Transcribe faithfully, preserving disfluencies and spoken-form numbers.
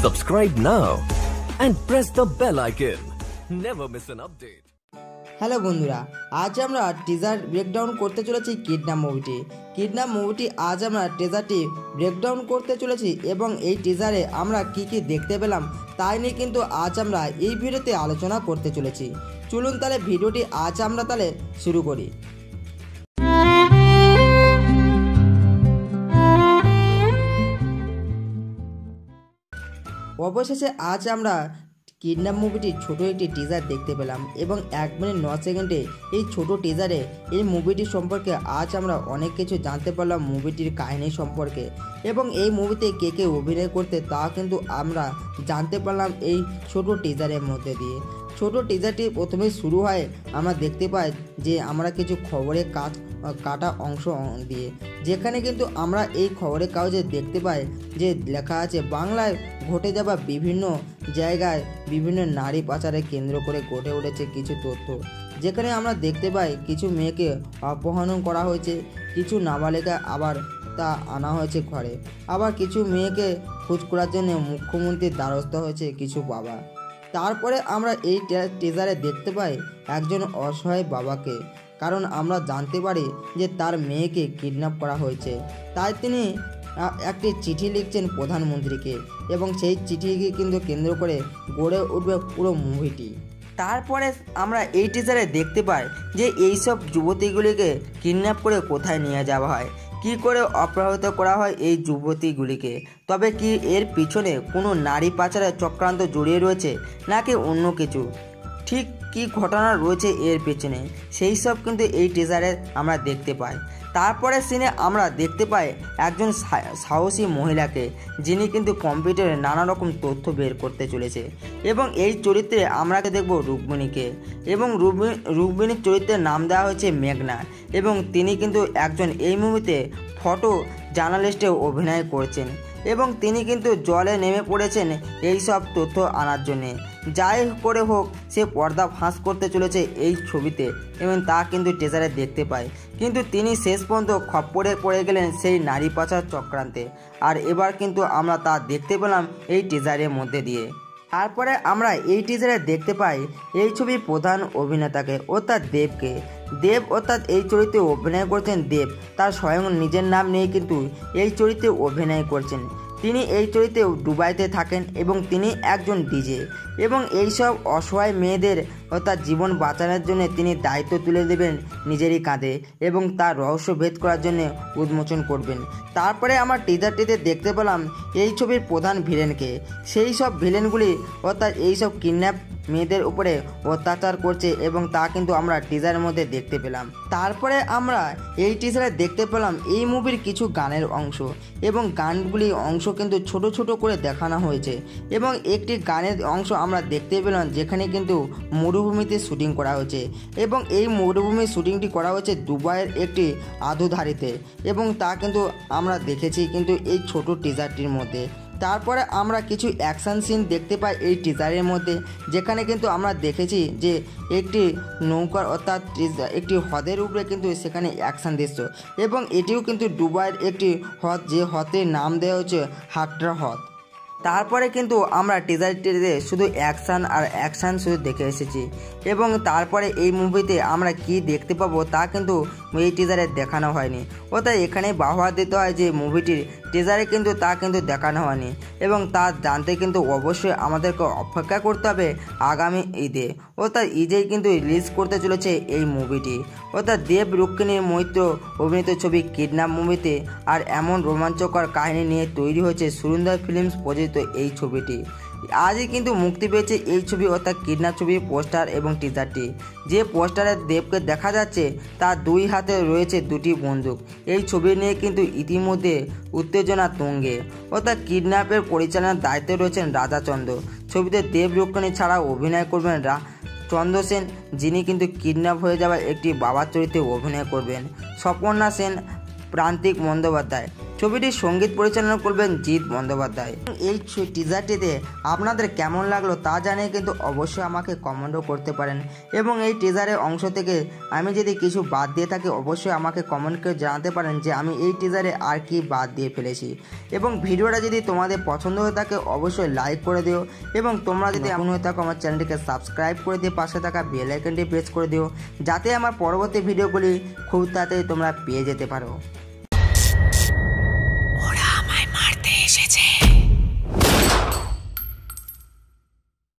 Subscribe now and press the bell icon. Never miss an update. Hello বন্ধুরা, আজ আমরা teaser breakdown করতে চলেছি কিডন্যাপ মুভিটি কিডন্যাপ মুভিটি আজ আমরা টিজারটি ব্রেকডাউন করতে চলেছি এবং এই টিজারে আমরা কি কি দেখতে পেলাম তাই নিয়ে কিন্তু আজ আমরা এই ভিডিওতে আলোচনা করতে চলেছি। চলুন তাহলে ভিডিওটি আজ আমরা তাহলে শুরু করি। অবশেষে আজ আমরা কিডন্যাপ মুভিটির ছোট একটি টিজার দেখতে পেলাম এবং এক মিনিট ন সেকেন্ডে এই ছোট টিজারে এই মুভিটি সম্পর্কে আজ আমরা অনেক কিছু জানতে পারলাম, মুভিটির কাহিনী সম্পর্কে এবং এই মুভিতে কে কে অভিনয় করতে তা কিন্তু আমরা জানতে পারলাম এই ছোট টিজারের মধ্যে দিয়ে। ছোট টিজারটি প্রথমে শুরু হয় আমরা দেখতে পাই যে আমরা কিছু খবরের কাজ কাটা অংশ দিয়ে, যেখানে কিন্তু আমরা এই খবরের কাগজে দেখতে পাই যে লেখা আছে বাংলায় ঘটে যাওয়া বিভিন্ন জায়গায় বিভিন্ন নারী পাচারে কেন্দ্র করে গড়ে উঠেছে কিছু তথ্য, যেখানে আমরা দেখতে পাই কিছু মেয়েকে অপহরণ করা হয়েছে, কিছু নাবালিকা আবার তা আনা হয়েছে ঘরে, আবার কিছু মেয়েকে খোঁজ করার জন্য মুখ্যমন্ত্রীর দ্বারস্থ হয়েছে কিছু বাবা। তারপরে আমরা এই টিজারে দেখতে পাই একজন অসহায় বাবাকে, কারণ আমরা জানতে পারি যে তার মেয়েকে কিডন্যাপ করা হয়েছে, তাই তিনি একটি চিঠি লিখছেন প্রধানমন্ত্রীকে এবং সেই চিঠিকে কিন্তু কেন্দ্র করে গড়ে উঠবে পুরো মুভিটি। তারপরে আমরা এই টিজারে দেখতে পাই যে এইসব যুবতীগুলিকে কিডন্যাপ করে কোথায় নিয়ে যাওয়া হয়, কি করে অপহৃত করা হয় এই যুবতীগুলিকে, তবে কি এর পিছনে কোনো নারী পাচারের চক্রান্ত জড়িয়ে রয়েছে নাকি অন্য কিছু, ঠিক কি ঘটনা রয়েছে এর পেছনে, সেই সব কিন্তু এই টিজারে আমরা দেখতে পাই। তারপরে সিনে আমরা দেখতে পাই একজন সাহসী মহিলাকে, যিনি কিন্তু কম্পিউটারে নানা রকম তথ্য বের করতে চলেছে এবং এই চরিত্রে আমরা দেখব রুক্মিণীকে এবং রুক্মিণীর চরিত্রের নাম দেওয়া হয়েছে মেঘনা এবং তিনি কিন্তু একজন এই মুভিতে ফটো জার্নালিস্টে অভিনয় করছেন এবং তিনি কিন্তু জলে নেমে পড়েছেন এই সব তথ্য আনার জন্যে। যাই করে হোক সে পর্দা ফাঁস করতে চলেছে এই ছবিতে এবং তা কিন্তু টিজারে দেখতে পাই, কিন্তু তিনি শেষ পর্যন্ত খপ্পরে পড়ে গেলেন সেই নারী পাচার চক্রান্তে, আর এবার কিন্তু আমরা তা দেখতে পেলাম এই টিজারের মধ্যে দিয়ে। তারপরে আমরা এই টিজারে দেখতে পাই এই ছবির প্রধান অভিনেতাকে অর্থাৎ দেবকে। দেব অর্থাৎ এই চরিত্রে অভিনয় করছেন দেব, তার স্বয়ং নিজের নাম নিয়ে কিন্তু এই চরিত্রে অভিনয় করছেন। তিনি এই চরিত্রে দুবাইতে থাকেন এবং তিনি একজন ডিজে এবং এইসব অসহায় মেয়েদের অর্থাৎ জীবন বাঁচানোর জন্য তিনি দায়িত্ব তুলে দেবেন নিজেরই কাঁধে এবং তার রহস্য ভেদ করার জন্য উন্মোচন করবেন। তারপরে আমার টিজারটিতে দেখতে পেলাম এই ছবির প্রধান ভিলেনকে, সেই সব ভিলেনগুলি অর্থাৎ এইসব কিডন্যাপ মেয়েদের উপরে অত্যাচার করছে এবং তা কিন্তু আমরা টিজারের মধ্যে দেখতে পেলাম। তারপরে আমরা এই টিজারে দেখতে পেলাম এই মুভির কিছু গানের অংশ এবং গানগুলি অংশ কিন্তু ছোট ছোট করে দেখানো হয়েছে এবং একটি গানের অংশ আমরা দেখতে পেলাম যেখানে কিন্তু মরুভূমিতে শুটিং করা হয়েছে এবং এই মরুভূমির শুটিংটি করা হয়েছে দুবাইয়ের একটি আধুধারিতে এবং তা কিন্তু আমরা দেখেছি কিন্তু এই ছোট টিজারটির মধ্যে। তারপরে আমরা কিছু অ্যাকশান সিন দেখতে পাই এই টিজারের মধ্যে, যেখানে কিন্তু আমরা দেখেছি যে একটি নৌকার অর্থাৎ একটি হ্রদের উপরে কিন্তু সেখানে অ্যাকশান দৃশ্য এবং এটিও কিন্তু দুবাইয়ের একটি হ্রদ, যে হ্রদের নাম দেওয়া হচ্ছে হাটরা হ্রদ। তারপরে কিন্তু আমরা টিজারটিতে শুধু অ্যাকশান আর অ্যাকশান শুধু দেখে এসেছি এবং তারপরে এই মুভিতে আমরা কি দেখতে পাবো তা কিন্তু এই টিজারে দেখানো হয়নি, অর্থাৎ এখানে বাহবা দিতে হয় যে মুভিটির টিজারে কিন্তু তা কিন্তু দেখানো হয়নি এবং তা জানতে কিন্তু অবশ্যই আমাদেরকে অপেক্ষা করতে হবে আগামী ঈদে, অর্থাৎ ঈদেই কিন্তু রিলিজ করতে চলেছে এই মুভিটি, অর্থাৎ দেব রুক্মিণী মৈত্র অভিনীত ছবি কিডন্যাপ মুভিতে। আর এমন রোমাঞ্চকর কাহিনী নিয়ে তৈরি হয়েছে সুরিন্দর ফিল্মস প্রযোজিত এই ছবিটি। আজই কিন্তু মুক্তি পেয়েছে এই ছবি অর্থাৎ কিডন্যাপ ছবির পোস্টার এবং টিজারটি। যে পোস্টারে দেবকে দেখা যাচ্ছে তার দুই হাতে রয়েছে দুটি বন্দুক। এই ছবি নিয়ে কিন্তু ইতিমধ্যে উত্তেজনা তুঙ্গে, অর্থাৎ কিডন্যাপের পরিচালনার দায়িত্বে রয়েছেন রাজা চন্দ্র। ছবিতে দেব রুক্মিণী ছাড়াও অভিনয় করবেন চন্দ্র সেন, যিনি কিন্তু কিডন্যাপ হয়ে যাওয়া একটি বাবার চরিত্রে অভিনয় করবেন, স্বপর্ণা সেন, প্রান্তিক বন্দ্যোপাধ্যায় ছবিটির সঙ্গীত পরিচালনা করবেন জিৎ বন্দ্যোপাধ্যায়। এই টিজারটিতে আপনাদের কেমন লাগলো তা জানিয়ে কিন্তু অবশ্যই আমাকে কমেন্টও করতে পারেন, এবং এই টিজারের অংশ থেকে আমি যদি কিছু বাদ দিয়ে থাকি অবশ্যই আমাকে কমেন্ট করে জানাতে পারেন যে আমি এই টিজারে আর কি বাদ দিয়ে ফেলেছি। এবং ভিডিওটা যদি তোমাদের পছন্দ হয়ে থাকে অবশ্যই লাইক করে দিও, এবং তোমরা যদি এমন হয়ে থাকো আমার চ্যানেলটিকে সাবস্ক্রাইব করে দিয়ে পাশে থাকা বেল আইকনটি প্রেস করে দিও, যাতে আমার পরবর্তী ভিডিওগুলি খুব তাড়াতাড়ি তোমরা পেয়ে যেতে পারো।